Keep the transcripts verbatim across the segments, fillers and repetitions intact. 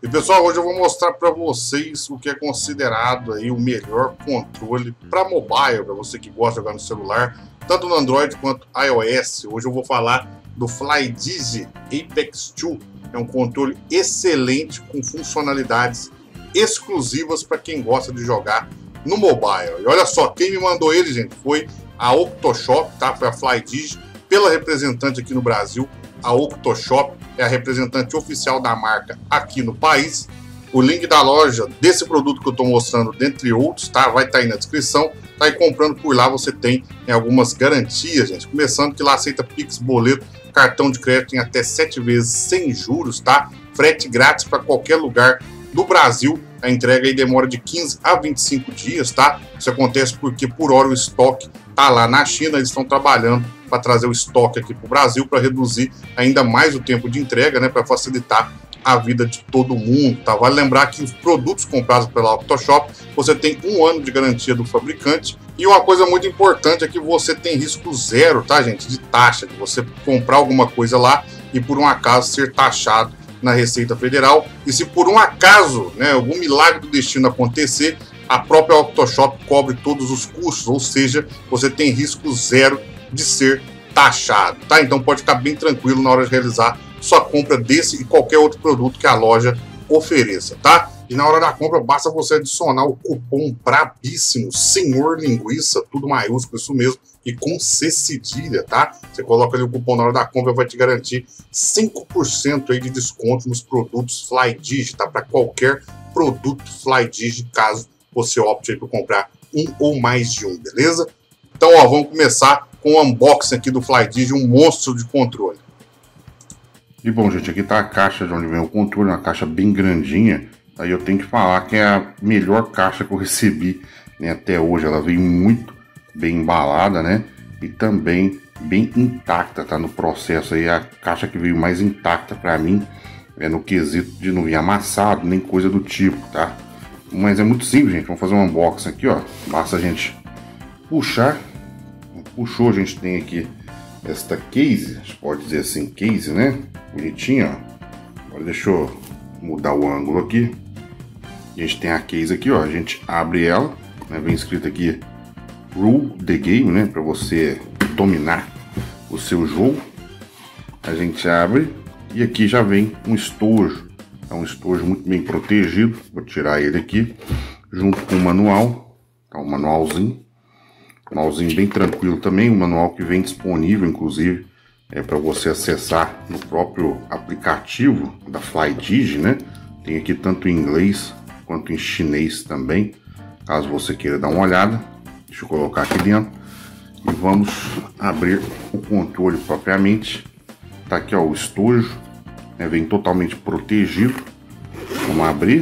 E pessoal, hoje eu vou mostrar para vocês o que é considerado aí o melhor controle para mobile, para você que gosta de jogar no celular, tanto no Android quanto iOS. Hoje eu vou falar do FlyDigi Apex dois. É um controle excelente com funcionalidades exclusivas para quem gosta de jogar no mobile. E olha só, quem me mandou ele, gente, foi a Octoshop, tá? Foi a FlyDigi, pela representante aqui no Brasil. A Octoshop é a representante oficial da marca aqui no país. O link da loja desse produto que eu estou mostrando, dentre outros, tá? Vai estar tá aí na descrição. Tá aí comprando por lá, você tem, tem algumas garantias, gente. Começando que lá aceita Pix, boleto, cartão de crédito em até sete vezes sem juros, tá? Frete grátis para qualquer lugar do Brasil. A entrega aí demora de quinze a vinte e cinco dias, tá? Isso acontece porque por hora o estoque tá lá na China, eles estão trabalhando para trazer o estoque aqui para o Brasil para reduzir ainda mais o tempo de entrega, né? Para facilitar a vida de todo mundo, tá? Vale lembrar que os produtos comprados pela Octoshop, você tem um ano de garantia do fabricante. E uma coisa muito importante é que você tem risco zero, tá, gente? De taxa, de você comprar alguma coisa lá e por um acaso ser taxado na Receita Federal. E se por um acaso, né, algum milagre do destino acontecer, a própria Octoshop cobre todos os custos, ou seja, você tem risco zero de ser taxado, tá? Então pode ficar bem tranquilo na hora de realizar sua compra desse e qualquer outro produto que a loja ofereça, tá? E na hora da compra basta você adicionar o cupom brabíssimo, Senhor Linguiça, tudo maiúsculo, isso mesmo, e com C cedilha, tá? Você coloca ali o cupom na hora da compra, vai te garantir cinco por cento aí de desconto nos produtos FlyDigi, tá? Para qualquer produto FlyDigi, caso você opte aí por comprar um ou mais de um, beleza? Então, ó, vamos começar com o unboxing aqui do FlyDigi, um monstro de controle. E bom, gente, aqui tá a caixa de onde vem o controle, uma caixa bem grandinha. Aí eu tenho que falar que é a melhor caixa que eu recebi, né, até hoje. Ela veio muito bem embalada, né? E também bem intacta, tá? No processo aí, a caixa que veio mais intacta pra mim, é no quesito de não vir amassado, nem coisa do tipo, tá? Mas é muito simples, gente. Vamos fazer um unboxing aqui, ó. Basta a gente puxar. Puxou, a gente tem aqui esta case, a gente pode dizer assim, case, né? Bonitinho, ó. Agora deixa eu mudar o ângulo aqui. A gente tem a case aqui, ó. A gente abre ela, né? Vem escrito aqui Rule the Game, né? Para você dominar o seu jogo. A gente abre e aqui já vem um estojo. É um estojo muito bem protegido. Vou tirar ele aqui, junto com o manual. Tá um manualzinho. Manualzinho bem tranquilo também. Um manual que vem disponível, inclusive, é para você acessar no próprio aplicativo da FlyDigi, né? Tem aqui tanto em inglês quanto em chinês também, caso você queira dar uma olhada. Deixa eu colocar aqui dentro e vamos abrir o controle propriamente. Tá aqui, ó, o estojo, né? Vem totalmente protegido. Vamos abrir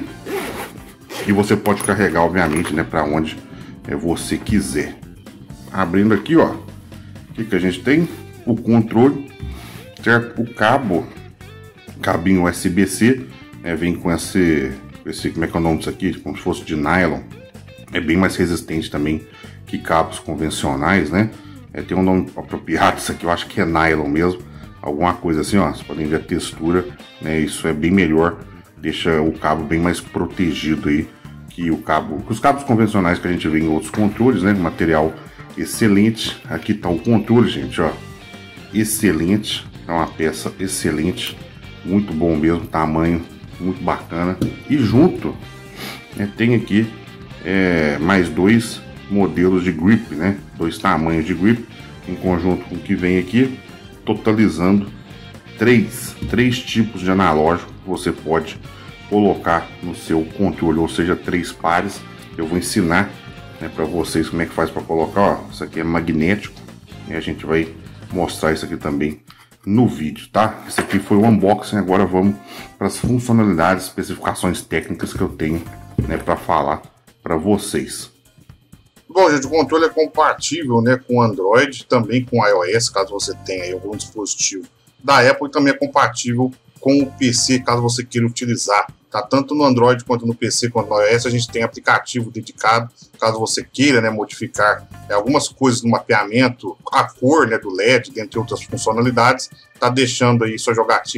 e você pode carregar, obviamente, né, para onde é, você quiser. Abrindo aqui, ó, o que que a gente tem? O controle, certo? O cabo, cabinho U S B C, né, vem com esse, esse, como é que é o nome disso aqui? Como se fosse de nylon. É bem mais resistente também que cabos convencionais, né? É, tem um nome apropriado, isso aqui eu acho que é nylon mesmo, alguma coisa assim, ó. Vocês podem ver a textura, né? Isso é bem melhor, deixa o cabo bem mais protegido aí que o cabo, que os cabos convencionais que a gente vê em outros controles, né? Material excelente. Aqui tá o controle, gente, ó. Excelente, é uma peça excelente, muito bom mesmo, tamanho muito bacana. E junto, né, tem aqui é, mais dois modelos de grip, né? Dois tamanhos de grip em conjunto com o que vem aqui, totalizando três, três tipos de analógico que você pode colocar no seu controle, ou seja, três pares. Eu vou ensinar, né, para vocês como é que faz para colocar, ó. Isso aqui é magnético e a gente vai mostrar isso aqui também no vídeo, tá? Esse aqui foi o unboxing. Agora vamos para as funcionalidades, especificações técnicas que eu tenho, né, para falar para vocês. Bom, gente, o controle é compatível, né, com Android, também com iOS, caso você tenha aí algum dispositivo da Apple, e também é compatível com o P C, caso você queira utilizar, tá? Tanto no Android quanto no P C quanto no iOS, a gente tem aplicativo dedicado, caso você queira, né, modificar é, algumas coisas no mapeamento, a cor, né, do L E D, dentre outras funcionalidades, tá deixando aí sua jogatina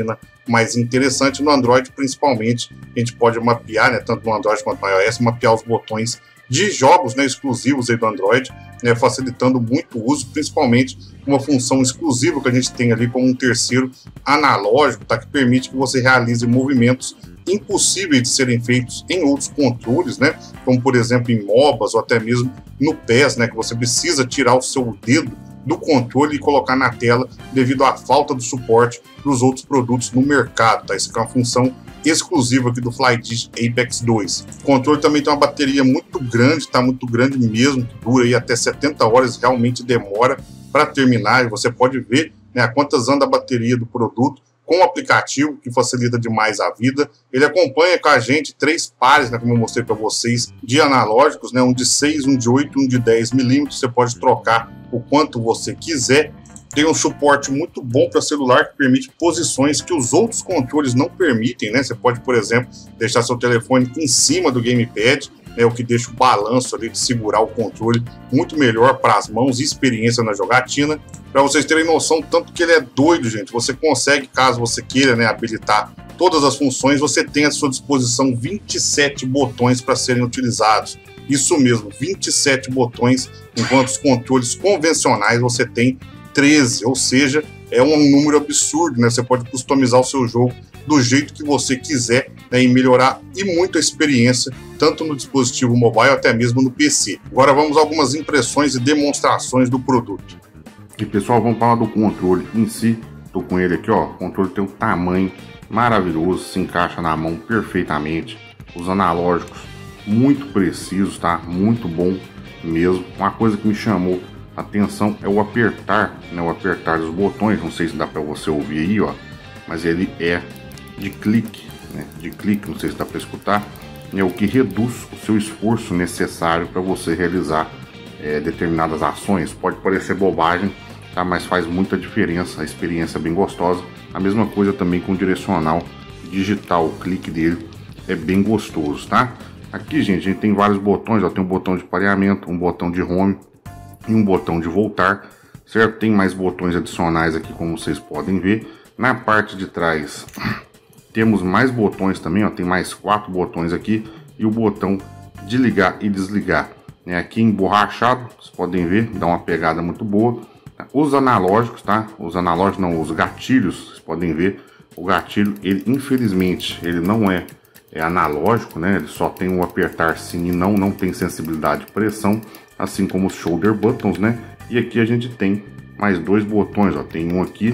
mais interessante. No Android, principalmente, a gente pode mapear, né, tanto no Android quanto no iOS, mapear os botões de jogos, né, exclusivos aí do Android, né, facilitando muito o uso, principalmente uma função exclusiva que a gente tem ali como um terceiro analógico, tá, que permite que você realize movimentos impossíveis de serem feitos em outros controles, né, como por exemplo em MOBAs ou até mesmo no P E S, né, que você precisa tirar o seu dedo do controle e colocar na tela devido à falta do suporte dos outros produtos no mercado, tá? Isso aqui é uma função exclusiva aqui do Flydigi Apex dois. O controle também tem uma bateria muito grande, tá? Muito grande mesmo, que dura aí até setenta horas, realmente demora para terminar, e você pode ver, né, quantas anda a bateria do produto com o aplicativo, que facilita demais a vida. Ele acompanha com a gente três pares, né, como eu mostrei para vocês, de analógicos, né, um de seis, um de oito, um de dez milímetros. Você pode trocar o quanto você quiser. Tem um suporte muito bom para celular que permite posições que os outros controles não permitem, né? Você pode, por exemplo, deixar seu telefone em cima do gamepad, né, o que deixa o balanço ali de segurar o controle muito melhor para as mãos e experiência na jogatina. Para vocês terem noção, tanto que ele é doido, gente, você consegue, caso você queira, né, habilitar todas as funções, você tem à sua disposição vinte e sete botões para serem utilizados. Isso mesmo, vinte e sete botões, enquanto os controles convencionais você tem treze, ou seja, é um número absurdo, né? Você pode customizar o seu jogo do jeito que você quiser, né, e melhorar e muito a experiência, tanto no dispositivo mobile até mesmo no P C. Agora vamos a algumas impressões e demonstrações do produto. E pessoal, vamos falar do controle em si. Estou com ele aqui, ó. O controle tem um tamanho maravilhoso, se encaixa na mão perfeitamente. Os analógicos muito precisos, tá? Muito bom mesmo. Uma coisa que me chamou a atenção é o apertar, né? O apertar dos botões. Não sei se dá para você ouvir aí, ó, mas ele é de clique, né? De clique, não sei se dá para escutar. É o que reduz o seu esforço necessário para você realizar é, determinadas ações. Pode parecer bobagem, tá? Mas faz muita diferença. A experiência é bem gostosa. A mesma coisa também com o direcional digital. O clique dele é bem gostoso, tá? Aqui, gente, a gente tem vários botões, ó. Tem um botão de pareamento, um botão de home e um botão de voltar, certo? Tem mais botões adicionais aqui, como vocês podem ver. Na parte de trás temos mais botões também, ó. Tem mais quatro botões aqui e o botão de ligar e desligar, né? Aqui emborrachado, vocês podem ver, dá uma pegada muito boa. Os analógicos, tá? Os analógicos não, os gatilhos, vocês podem ver. O gatilho, ele infelizmente, ele não é É analógico, né? Ele só tem o apertar sim e não, não tem sensibilidade de pressão, assim como os shoulder buttons, né? E aqui a gente tem mais dois botões, ó, tem um aqui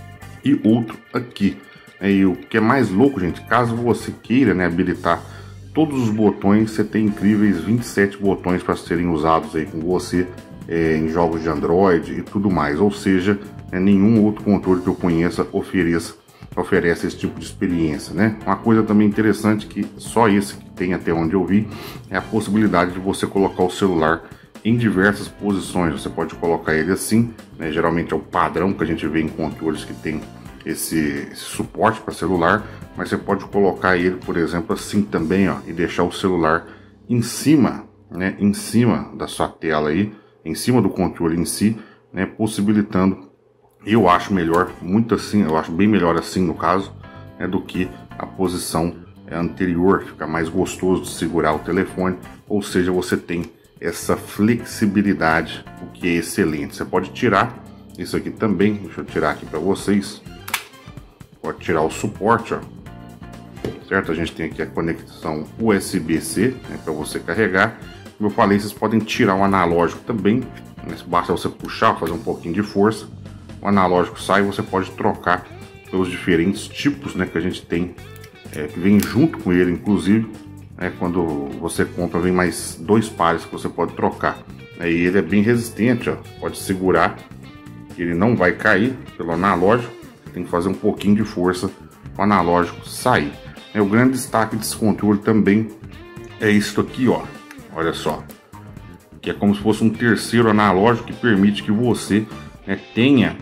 e outro aqui. E o que é mais louco, gente, caso você queira, né, habilitar todos os botões, você tem incríveis vinte e sete botões para serem usados aí com você é, em jogos de Android e tudo mais. Ou seja, né, nenhum outro controle que eu conheça ofereça oferece esse tipo de experiência, né? Uma coisa também interessante que só esse que tem até onde eu vi é a possibilidade de você colocar o celular em diversas posições. Você pode colocar ele assim, né? Geralmente é o padrão que a gente vê em controles que tem esse, esse suporte para celular, mas você pode colocar ele, por exemplo, assim também, ó, e deixar o celular em cima, né? Em cima da sua tela aí, em cima do controle em si, né? Possibilitando. Eu acho melhor, muito assim, eu acho bem melhor assim no caso, né, do que a posição anterior, fica mais gostoso de segurar o telefone, ou seja, você tem essa flexibilidade, o que é excelente. Você pode tirar isso aqui também, deixa eu tirar aqui para vocês, pode tirar o suporte, ó, certo? A gente tem aqui a conexão U S B C, né, para você carregar. Como eu falei, vocês podem tirar o analógico também, né, basta você puxar, fazer um pouquinho de força. O analógico sai, você pode trocar pelos diferentes tipos, né, que a gente tem, é, que vem junto com ele, inclusive, né, quando você compra, vem mais dois pares que você pode trocar. É, e ele é bem resistente, ó, pode segurar, ele não vai cair pelo analógico, tem que fazer um pouquinho de força para o analógico sair. É, o grande destaque desse controle também é isso aqui, ó, olha só, que é como se fosse um terceiro analógico que permite que você É, tenha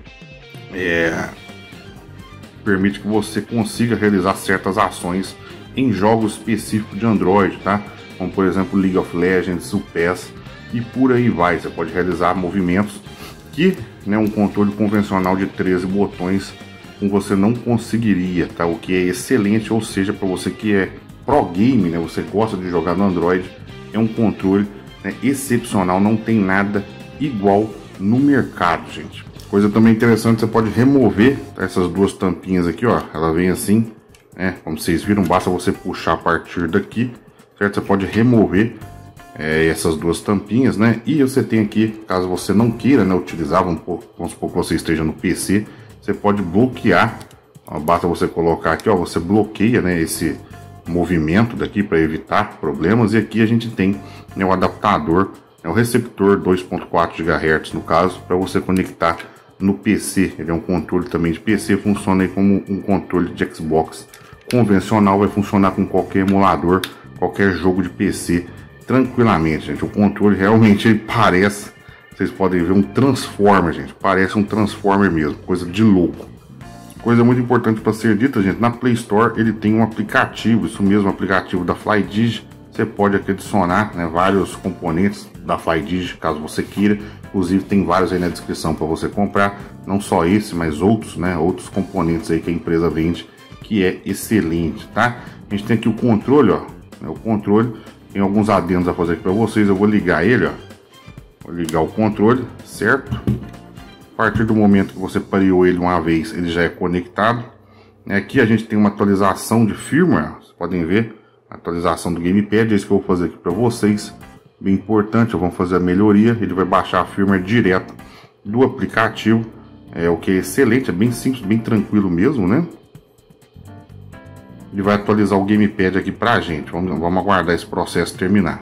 é, permite que você consiga realizar certas ações em jogos específicos de Android, tá? Como por exemplo League of Legends, o P E S e por aí vai. Você pode realizar movimentos que, né, um controle convencional de treze botões como você não conseguiria, tá? O que é excelente, ou seja, para você que é pro game, né? Você gosta de jogar no Android, é um controle, né, excepcional, não tem nada igual no mercado, gente. Coisa também interessante, você pode remover essas duas tampinhas aqui, ó. Ela vem assim, né? Como vocês viram, basta você puxar a partir daqui, certo? Você pode remover é, essas duas tampinhas, né? E você tem aqui, caso você não queira, né, utilizar, vamos, vamos supor que você esteja no P C, você pode bloquear, ó, basta você colocar aqui, ó, você bloqueia, né, esse movimento daqui para evitar problemas. E aqui a gente tem, né, o adaptador, né, o receptor dois ponto quatro gigahertz no caso, para você conectar no P C. Ele é um controle também de P C, funciona aí como um controle de Xbox convencional, vai funcionar com qualquer emulador, qualquer jogo de P C tranquilamente, gente. O controle realmente ele parece, vocês podem ver, um Transformer, gente. Parece um Transformer mesmo, coisa de louco. Coisa muito importante para ser dita, gente, na Play Store ele tem um aplicativo, isso mesmo, aplicativo da Flydigi. Você pode aqui adicionar, né, vários componentes da Flydigi, caso você queira. Inclusive tem vários aí na descrição para você comprar, não só esse, mas outros, né, outros componentes aí que a empresa vende, que é excelente, tá? A gente tem aqui o controle, ó, né, o controle, tem alguns adendos a fazer aqui para vocês. Eu vou ligar ele, ó, vou ligar o controle, certo? A partir do momento que você pareou ele uma vez, ele já é conectado. Aqui a gente tem uma atualização de firmware, vocês podem ver, a atualização do gamepad, é isso que eu vou fazer aqui para vocês. Bem importante, vamos fazer a melhoria, ele vai baixar a firmware direto do aplicativo, é o que é excelente, é bem simples, bem tranquilo mesmo, né? Ele vai atualizar o gamepad aqui pra gente, vamos, vamos aguardar esse processo terminar.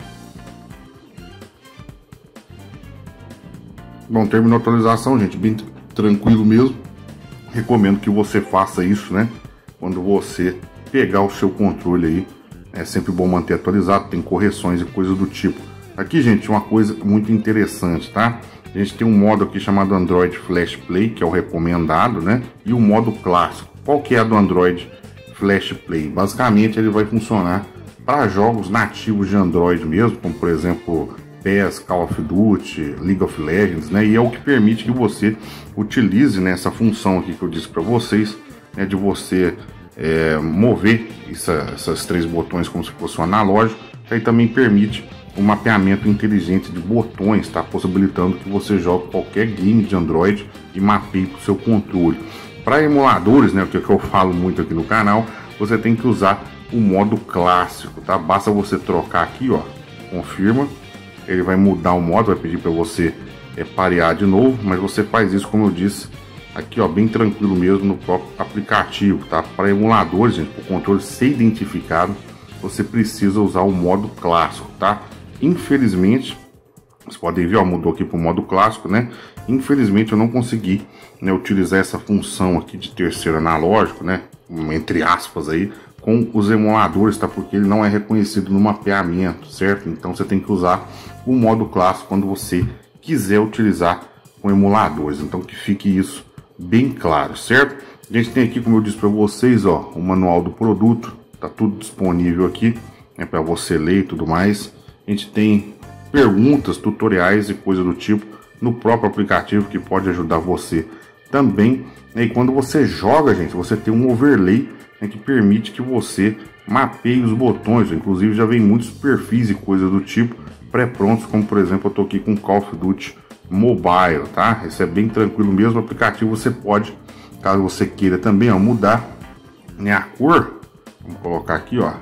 Bom, terminou a atualização, gente, bem tranquilo mesmo. Recomendo que você faça isso, né? Quando você pegar o seu controle aí, é sempre bom manter atualizado, tem correções e coisas do tipo. Aqui, gente, uma coisa muito interessante, tá? A gente tem um modo aqui chamado Android Flash Play, que é o recomendado, né? E o modo clássico. Qual que é a do Android Flash Play? Basicamente, ele vai funcionar para jogos nativos de Android mesmo, como por exemplo P E S, Call of Duty, League of Legends, né? E é o que permite que você utilize, né, essa função aqui que eu disse para vocês, né, de você é, mover essa, essas três botões como se fosse um analógico. Aí também permite o mapeamento inteligente de botões, tá? Possibilitando que você jogue qualquer game de Android e mapeie para o seu controle. Para emuladores, né, o que eu falo muito aqui no canal, você tem que usar o modo clássico, tá? Basta você trocar aqui, ó, confirma, ele vai mudar o modo, vai pedir para você é, parear de novo, mas você faz isso, como eu disse, aqui, ó, bem tranquilo mesmo no próprio aplicativo, tá? Para emuladores, gente, o controle ser identificado, você precisa usar o modo clássico, tá? Infelizmente, vocês podem ver, ó, mudou aqui para o modo clássico, né? Infelizmente eu não consegui, né, utilizar essa função aqui de terceiro analógico, né, entre aspas aí, com os emuladores, tá? Porque ele não é reconhecido no mapeamento, certo? Então você tem que usar o modo clássico quando você quiser utilizar com emuladores. Então que fique isso bem claro, certo? A gente tem aqui, como eu disse para vocês, ó, o manual do produto, tá tudo disponível aqui, né, para você ler e tudo mais. A gente tem perguntas, tutoriais e coisa do tipo no próprio aplicativo que pode ajudar você também. E quando você joga, gente, você tem um overlay, né, que permite que você mapeie os botões. Inclusive já vem muitos perfis e coisas do tipo pré-prontos, como por exemplo eu tô aqui com Call of Duty Mobile, tá? Isso é bem tranquilo mesmo. O aplicativo você pode, caso você queira também, ó, mudar, né, a cor. Vamos colocar aqui, ó,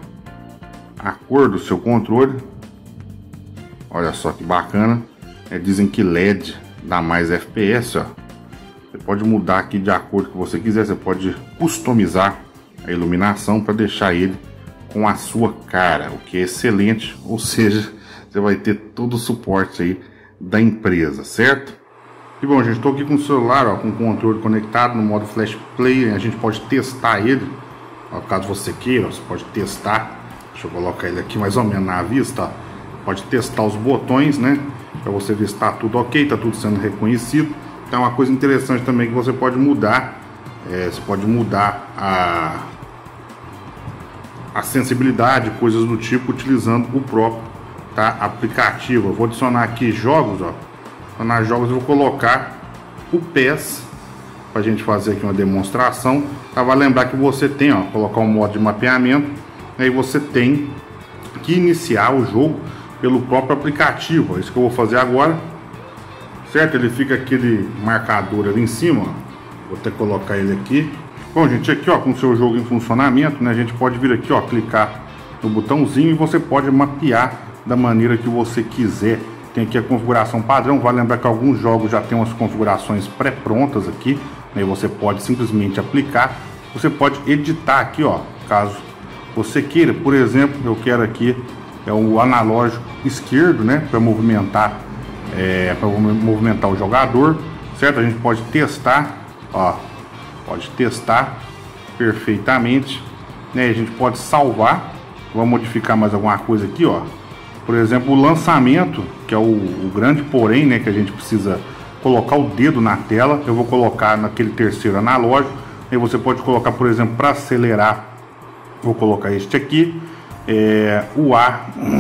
a cor do seu controle. Olha só que bacana, é, dizem que L E D dá mais F P S, ó. Você pode mudar aqui de acordo que você quiser, você pode customizar a iluminação para deixar ele com a sua cara, o que é excelente, ou seja, você vai ter todo o suporte aí da empresa, certo? E bom, gente, estou aqui com o celular, ó, com o controle conectado no modo Flash Play. A gente pode testar ele, ó, caso você queira, você pode testar. Deixa eu colocar ele aqui mais ou menos na vista, ó. Pode testar os botões, né? Para você ver se está tudo ok, está tudo sendo reconhecido. Então, uma coisa interessante também que você pode mudar, é, você pode mudar a, a sensibilidade, coisas do tipo, utilizando o próprio, tá, aplicativo. Eu vou adicionar aqui jogos, ó. Nas jogos eu vou colocar o P E S, para a gente fazer aqui uma demonstração. Tá? Vai lembrar que você tem, ó, colocar um modo de mapeamento, aí você tem que iniciar o jogo pelo próprio aplicativo. É isso que eu vou fazer agora, certo? Ele fica aquele marcador ali em cima, ó. Vou até colocar ele aqui. Bom, gente, aqui, ó, com o seu jogo em funcionamento, né, a gente pode vir aqui, ó, clicar no botãozinho e você pode mapear da maneira que você quiser. Tem aqui a configuração padrão. Vale lembrar que alguns jogos já tem umas configurações pré-prontas aqui, né, e você pode simplesmente aplicar. Você pode editar aqui, ó, caso você queira. Por exemplo, eu quero aqui é o analógico esquerdo, né, para movimentar, é, para movimentar o jogador, certo? A gente pode testar, ó, pode testar perfeitamente, né? A gente pode salvar. Vamos modificar mais alguma coisa aqui, ó. Por exemplo, o lançamento, que é o, o grande porém, né, que a gente precisa colocar o dedo na tela. Eu vou colocar naquele terceiro analógico. Aí você pode colocar, por exemplo, para acelerar, vou colocar este aqui, é, o A,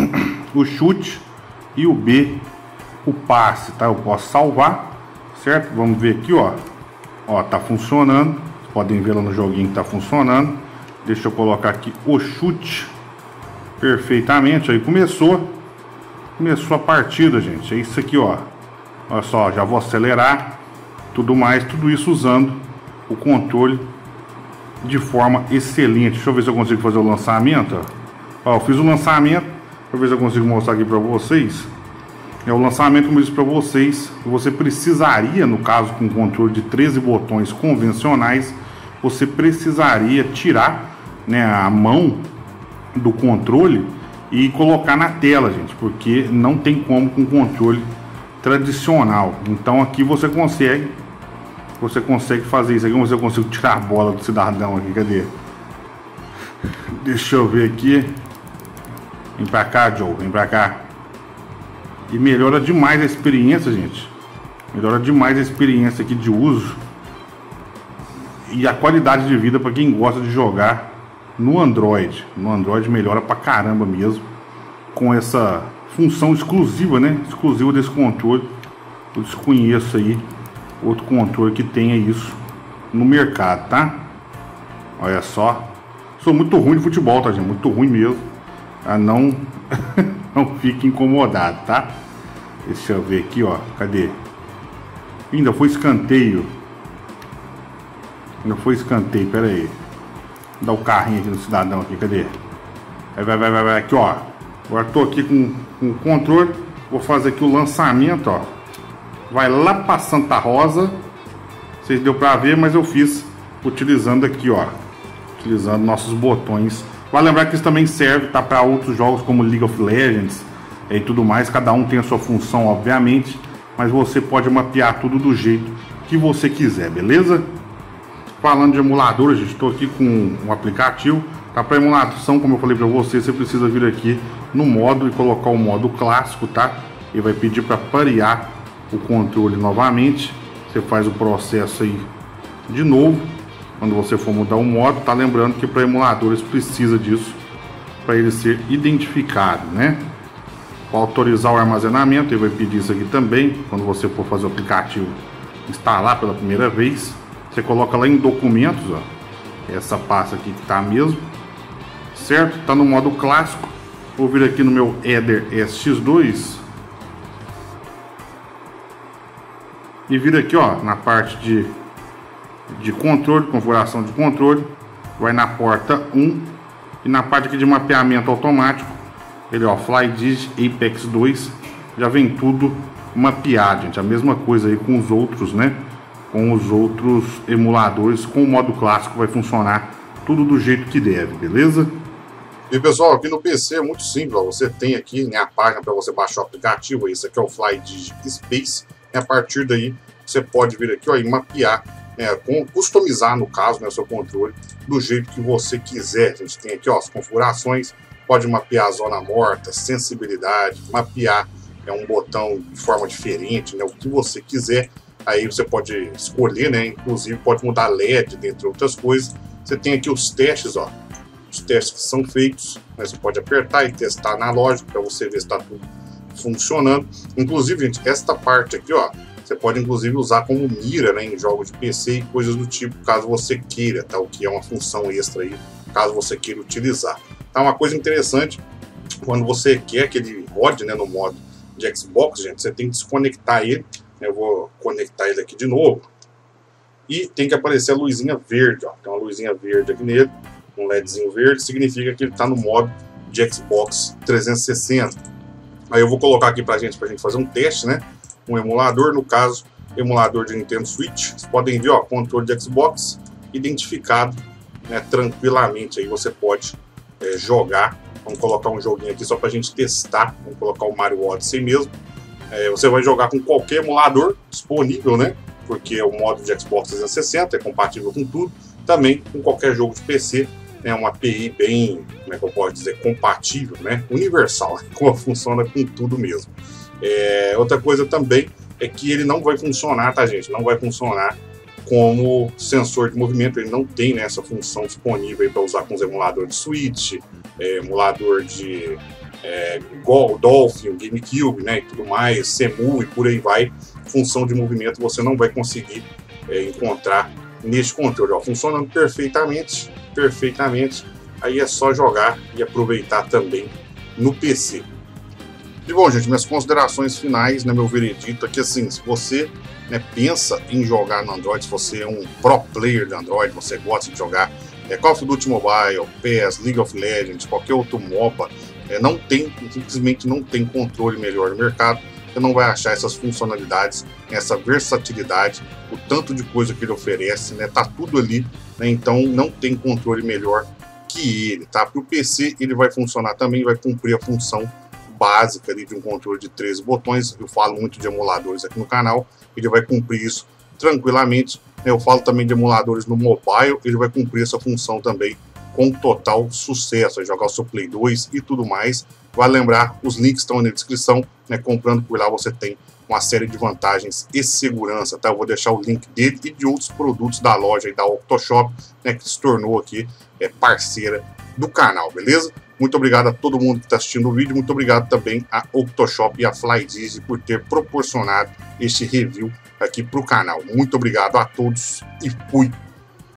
o chute, e o B, o passe, tá? Eu posso salvar, certo? Vamos ver aqui, ó. Ó, tá funcionando. Vocês podem ver lá no joguinho que tá funcionando. Deixa eu colocar aqui o chute perfeitamente. Aí começou. Começou a partida, gente. É isso aqui, ó. Olha só, já vou acelerar. Tudo mais, tudo isso usando o controle de forma excelente. Deixa eu ver se eu consigo fazer o lançamento. Ó, eu fiz o lançamento. Deixa eu ver se eu consigo mostrar aqui pra vocês. É o lançamento, como eu disse pra vocês. Você precisaria, no caso com controle de treze botões convencionais, você precisaria tirar, né, a mão do controle e colocar na tela, gente, porque não tem como com controle tradicional. Então aqui você consegue você consegue fazer isso aqui. Vamos ver se eu consigo tirar a bola do cidadão aqui. Cadê? Deixa eu ver aqui. Vem pra cá, Joe, vem pra cá. E melhora demais a experiência, gente. Melhora demais a experiência aqui de uso e a qualidade de vida para quem gosta de jogar no Android. No Android melhora pra caramba mesmo, com essa função exclusiva, né? Exclusiva desse controle. Eu desconheço aí outro controle que tenha isso no mercado, tá? Olha só. Sou muito ruim de futebol, tá, gente? Muito ruim mesmo. Ah, não, não fique incomodado, tá? Deixa eu ver aqui, ó. Cadê? Ainda foi escanteio. Ainda foi escanteio, pera aí. Vou dar o carrinho aqui no cidadão aqui, cadê? Vai, vai, vai, vai, vai. Aqui, ó. Agora tô aqui com, com o controle. Vou fazer aqui o lançamento, ó. Vai lá pra Santa Rosa. Vocês deu pra ver, mas eu fiz utilizando aqui, ó. Utilizando nossos botões. Vale lembrar que isso também serve, tá, para outros jogos como League of Legends e tudo mais. Cada um tem a sua função, obviamente, mas você pode mapear tudo do jeito que você quiser, beleza? Falando de emulador, gente, estou aqui com um aplicativo. Tá, para emulação, como eu falei para você, você precisa vir aqui no modo e colocar o modo clássico, tá? Ele vai pedir para parear o controle novamente. Você faz o processo aí de novo. Quando você for mudar o modo, tá lembrando que para emuladores precisa disso para ele ser identificado, né? Para autorizar o armazenamento, ele vai pedir isso aqui também. Quando você for fazer o aplicativo instalar pela primeira vez, você coloca lá em documentos, ó, essa pasta aqui que tá mesmo, certo? Tá no modo clássico. Vou vir aqui no meu Eder S X dois e vir aqui, ó, na parte de de controle, configuração de controle, vai na porta um e na parte aqui de mapeamento automático, ele, ó, FlyDigi Apex dois, já vem tudo mapeado, gente. A mesma coisa aí com os outros, né? Com os outros emuladores, com o modo clássico vai funcionar tudo do jeito que deve, beleza? E pessoal, aqui no P C é muito simples, ó. Você tem aqui, né, a página para você baixar o aplicativo. Esse aqui é o FlyDigi Space, e a partir daí você pode vir aqui, ó, e mapear, é, com, customizar, no caso, né, o seu controle do jeito que você quiser. A gente tem aqui, ó, as configurações, pode mapear a zona morta, sensibilidade, mapear, é, um botão de forma diferente, né, o que você quiser. Aí você pode escolher, né, inclusive pode mudar L E D, dentre outras coisas. Você tem aqui os testes, ó, os testes que são feitos, né, você pode apertar e testar analógico para você ver se está tudo funcionando. Inclusive, gente, esta parte aqui, ó, Você pode inclusive usar como mira, né, em jogos de P C e coisas do tipo, caso você queira, tá? O que é uma função extra aí, caso você queira utilizar. Tá, uma coisa interessante, quando você quer que ele rode, né, no modo de Xbox, gente, você tem que desconectar ele. Eu vou conectar ele aqui de novo. E tem que aparecer a luzinha verde, ó. Tem uma luzinha verde aqui nele, um LEDzinho verde, significa que ele está no modo de Xbox trezentos e sessenta. Aí eu vou colocar aqui pra gente, pra gente fazer um teste, né? Um emulador, no caso, emulador de Nintendo Switch. Vocês podem ver, ó, controle de Xbox identificado, né, tranquilamente. Aí você pode é, jogar. Vamos colocar um joguinho aqui só pra gente testar. Vamos colocar o Mario Odyssey mesmo. É, você vai jogar com qualquer emulador disponível, né? Porque o modo de Xbox trezentos e sessenta é compatível com tudo. Também com qualquer jogo de P C. É uma A P I bem, como é que eu posso dizer, compatível, né? Universal, como funciona com tudo mesmo. É, outra coisa também é que ele não vai funcionar, tá, gente? Não vai funcionar como sensor de movimento. Ele não tem, né, essa função disponível para usar com os emuladores de Switch, é, emulador de é, Dolphin, GameCube, né, e tudo mais, Semu e por aí vai. Função de movimento você não vai conseguir é, encontrar neste controle. Ó, funcionando perfeitamente, perfeitamente. Aí é só jogar e aproveitar também no P C. E bom, gente, minhas considerações finais, né, meu veredito aqui, assim, se você, né, pensa em jogar no Android, se você é um pro player de Android, você gosta de jogar é, Call of Duty Mobile, P E S, League of Legends, qualquer outro MOBA, é, não tem, simplesmente não tem controle melhor no mercado. Você não vai achar essas funcionalidades, essa versatilidade, o tanto de coisa que ele oferece, né? Tá tudo ali, né? Então não tem controle melhor que ele, tá? Para o P C ele vai funcionar também, vai cumprir a função básica ali de um controle de treze botões. Eu falo muito de emuladores aqui no canal, ele vai cumprir isso tranquilamente. Eu falo também de emuladores no mobile, ele vai cumprir essa função também com total sucesso, vai jogar o seu Play dois e tudo mais. Vale lembrar, os links estão na descrição, né? Comprando por lá você tem uma série de vantagens e segurança, tá? Eu vou deixar o link dele e de outros produtos da loja e da Octoshop, né, que se tornou aqui é, parceira do canal, beleza? Muito obrigado a todo mundo que está assistindo o vídeo, muito obrigado também a Octoshop e a Flydigi por ter proporcionado este review aqui para o canal. Muito obrigado a todos e fui!